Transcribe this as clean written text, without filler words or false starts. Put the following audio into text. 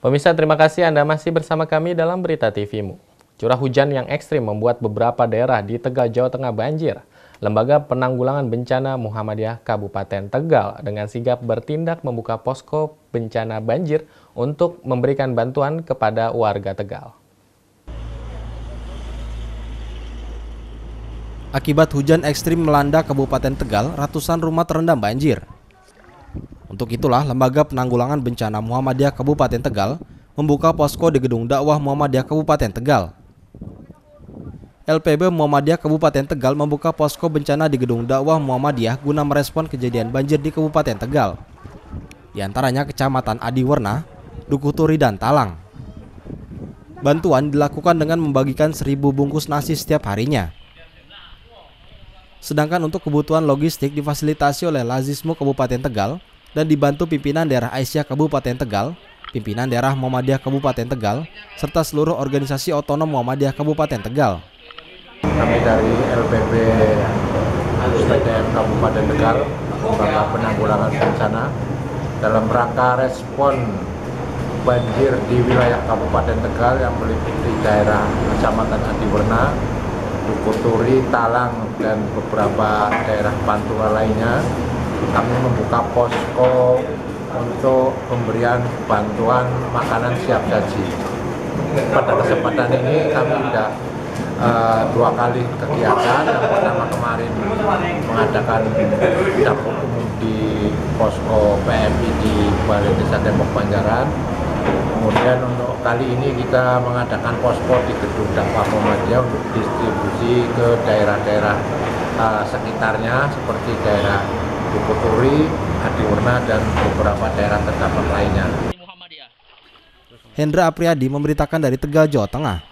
Pemirsa, terima kasih Anda masih bersama kami dalam Berita TV-mu. Curah hujan yang ekstrim membuat beberapa daerah di Tegal, Jawa Tengah banjir. Lembaga Penanggulangan Bencana Muhammadiyah Kabupaten Tegal dengan sigap bertindak membuka posko bencana banjir untuk memberikan bantuan kepada warga Tegal. Akibat hujan ekstrim melanda Kabupaten Tegal, ratusan rumah terendam banjir. Untuk itulah, Lembaga Penanggulangan Bencana Muhammadiyah Kabupaten Tegal membuka posko di Gedung Dakwah Muhammadiyah Kabupaten Tegal. LPB Muhammadiyah Kabupaten Tegal membuka posko bencana di Gedung Dakwah Muhammadiyah guna merespon kejadian banjir di Kabupaten Tegal. Di antaranya Kecamatan Adiwerna, Dukuturi, dan Talang. Bantuan dilakukan dengan membagikan 1.000 bungkus nasi setiap harinya. Sedangkan untuk kebutuhan logistik difasilitasi oleh Lazismu Kabupaten Tegal dan dibantu pimpinan daerah Aisyah Kabupaten Tegal, pimpinan daerah Muhammadiyah Kabupaten Tegal, serta seluruh organisasi otonom Muhammadiyah Kabupaten Tegal. Kami dari LPB STDM Kabupaten Tegal, Lembaga Penanggulangan Bencana, dalam rangka respon banjir di wilayah Kabupaten Tegal yang meliputi daerah Kecamatan Adiwerna, Dukuturi, Talang, dan beberapa daerah pantura lainnya, kami membuka posko untuk pemberian bantuan makanan siap saji. Pada kesempatan ini kami sudah 2 kali kegiatan. Yang pertama kemarin mengadakan dapur umum di posko PMI di Balai Desa Depok Banjaran. Kemudian untuk kali ini kita mengadakan posko di Gedung Dakwah Muhammadiyah untuk distribusi ke daerah-daerah sekitarnya seperti daerah Dukuturi, Adiwerna, dan beberapa daerah terdampak lainnya. Hendra Apriyadi memberitakan dari Tegal, Jawa Tengah.